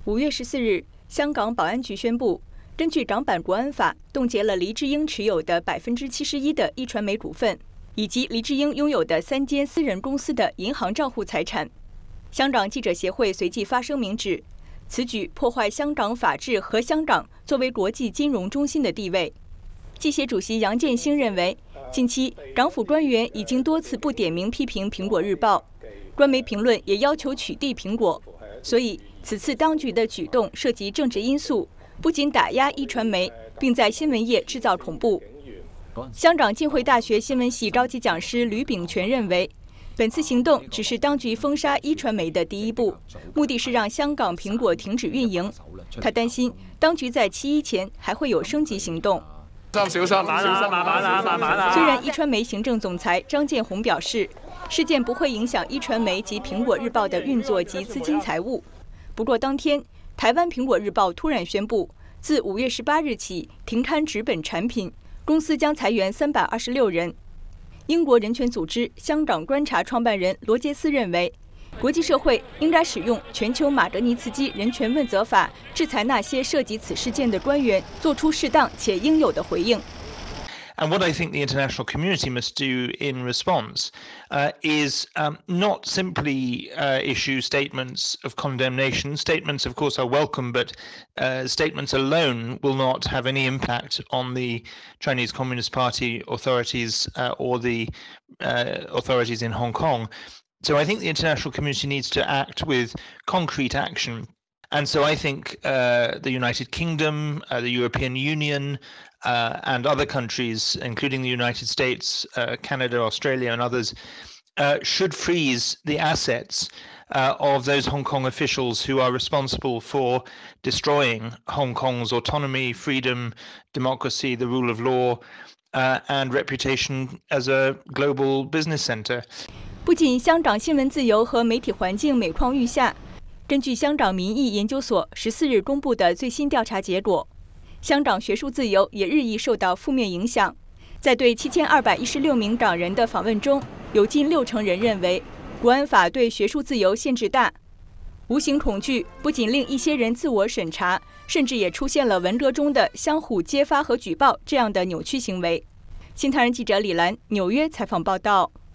5月14日，香港保安局宣布，根据港版国安法，冻结了黎智英持有的71%的一传媒股份，以及黎智英拥有的3间私人公司的银行账户财产。香港记者协会随即发声明指，此举破坏香港法治和香港作为国际金融中心的地位。记协主席杨建兴认为，近期港府官员已经多次不点名批评《苹果日报》，官媒评论也要求取缔苹果，所以此次当局的举动涉及政治因素，不仅打压一传媒，并在新闻业制造恐怖。香港浸会大学新闻系高级讲师吕秉权认为，本次行动只是当局封杀一传媒的第一步，目的是让香港苹果停止运营。他担心当局在7·1前还会有升級行动。 小心，慢慢。 虽然一传媒行政总裁张建宏表示，事件不会影响一传媒及苹果日报的运作及资金财务，不过当天，台湾苹果日报突然宣布，自5月18日起停刊纸本产品，公司将裁员326人。英国人权组织香港观察创办人罗杰斯认为，国际社会应该使用全球马格尼茨基人权问责法制裁那些涉及此事件的官员，做出适当且应有的回应。 And what I think the international community must do in response is not simply issue statements of condemnation. Statements, of course, are welcome, but statements alone will not have any impact on the Chinese Communist Party authorities or the authorities in Hong Kong. So I think the international community needs to act with concrete action. And so I think the United Kingdom, the European Union, and other countries, including the United States, Canada, Australia, and others, should freeze the assets of those Hong Kong officials who are responsible for destroying Hong Kong's autonomy, freedom, democracy, the rule of law, and reputation as a global business center. 不仅香港新闻自由和媒体环境每况愈下，根据香港民意研究所14日公布的最新调查结果，香港学术自由也日益受到负面影响。在对7216名港人的访问中，有近60%人认为国安法对学术自由限制大。无形恐惧不仅令一些人自我审查，甚至也出现了文革中的相互揭发和举报这样的扭曲行为。新唐人记者李兰纽约采访报道。